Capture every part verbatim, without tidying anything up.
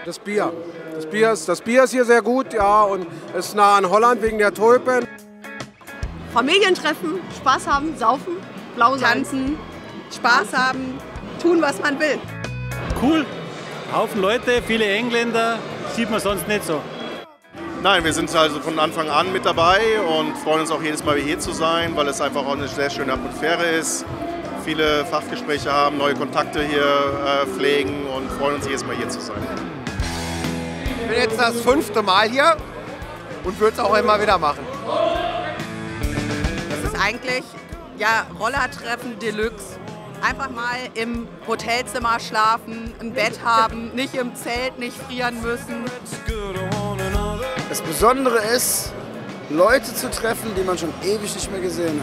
Das Bier. Das Bier, ist, das Bier ist hier sehr gut, ja, und ist nah an Holland wegen der Tulpen. Familientreffen, Spaß haben, saufen, blau sein. Tanzen, Spaß haben, tun, was man will. Cool, Haufen Leute, viele Engländer, sieht man sonst nicht so. Nein, wir sind also von Anfang an mit dabei und freuen uns auch jedes Mal hier zu sein, weil es einfach auch eine sehr schöne Atmosphäre ist. Viele Fachgespräche haben, neue Kontakte hier äh, pflegen und freuen uns jedes Mal hier zu sein. Ich bin jetzt das fünfte Mal hier und würde es auch immer wieder machen. Das ist eigentlich ja, Rollertreffen Deluxe. Einfach mal im Hotelzimmer schlafen, ein Bett haben, nicht im Zelt, nicht frieren müssen. Das Besondere ist, Leute zu treffen, die man schon ewig nicht mehr gesehen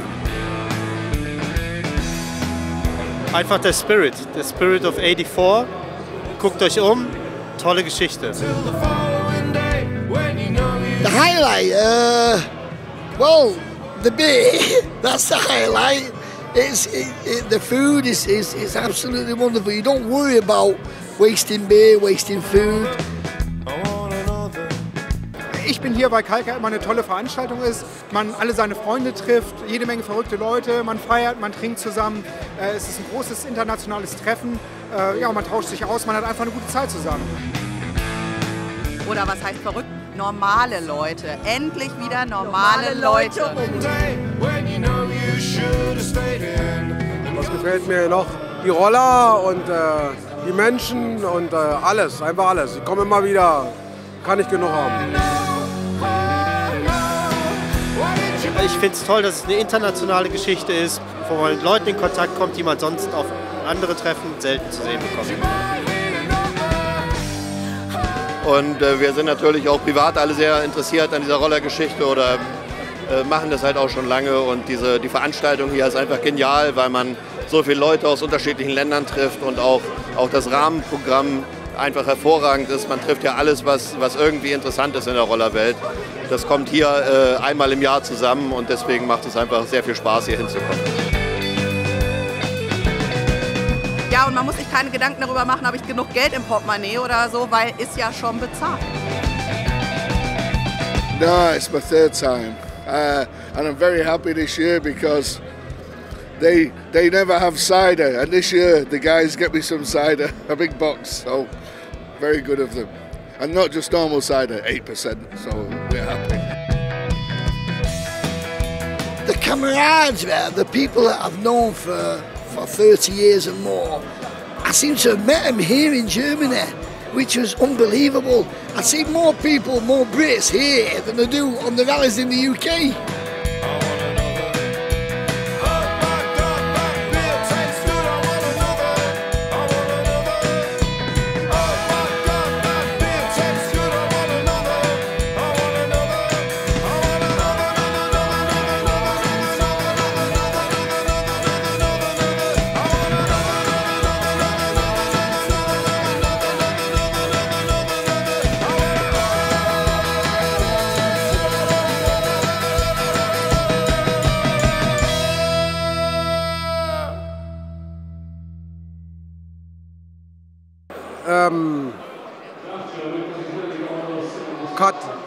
hat. Einfach der Spirit, der Spirit of eighty-four. Guckt euch um, tolle Geschichte. The highlight, uh, well, the beer, that's the highlight. It's, it, it, the food is, is, is absolutely wonderful. You don't worry about wasting beer, wasting food. Ich bin hier, weil Kalka immer eine tolle Veranstaltung ist. Man alle seine Freunde trifft, jede Menge verrückte Leute, man feiert, man trinkt zusammen. Äh, es ist ein großes internationales Treffen. Äh, ja, man tauscht sich aus, man hat einfach eine gute Zeit zusammen. Oder was heißt verrückt? Normale Leute. Endlich wieder normale, normale Leute. Was gefällt mir noch? Die Roller und äh, die Menschen und äh, alles, einfach alles. Ich komme immer wieder, kann ich genug haben. Ich finde es toll, dass es eine internationale Geschichte ist, wo man mit Leuten in Kontakt kommt, die man sonst auf andere Treffen selten zu sehen bekommt. Und äh, wir sind natürlich auch privat alle sehr interessiert an dieser Rollergeschichte oder äh, machen das halt auch schon lange. Und diese, die Veranstaltung hier ist einfach genial, weil man so viele Leute aus unterschiedlichen Ländern trifft und auch, auch das Rahmenprogramm einfach hervorragend ist. Man trifft ja alles, was, was irgendwie interessant ist in der Rollerwelt. Das kommt hier äh, einmal im Jahr zusammen und deswegen macht es einfach sehr viel Spaß, hier hinzukommen. Ja, und man muss sich keine Gedanken darüber machen, habe ich genug Geld im Portemonnaie oder so, weil ist ja schon bezahlt. No, it's my third time. Uh, and I'm very happy this year because they, they never have cider. And this year the guys get me some cider, a big box, so very good of them. And not just normal cider, eight percent, so we're happy. The camaraderie, the people that I've known for, for thirty years and more, I seem to have met them here in Germany, which was unbelievable. I see more people, more Brits here than I do on the rallies in the U K. Ähm, Cut.